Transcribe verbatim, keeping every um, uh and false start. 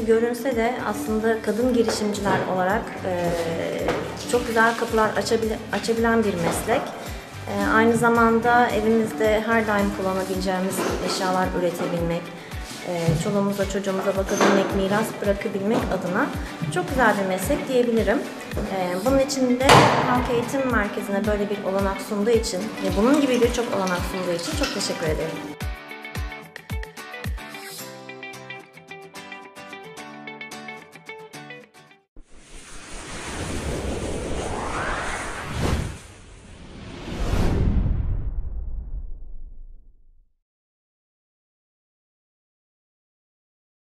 gibi görünse de aslında kadın girişimciler olarak e, çok güzel kapılar açabil açabilen bir meslek. E, aynı zamanda evimizde her daim kullanabileceğimiz eşyalar üretebilmek, e, çoluğumuza çocuğumuza bakabilmek, miras bırakabilmek adına çok güzel bir meslek diyebilirim. E, bunun için de Halk Eğitim Merkezi'ne böyle bir olanak sunduğu için ve bunun gibi birçok olanak sunduğu için çok teşekkür ederim.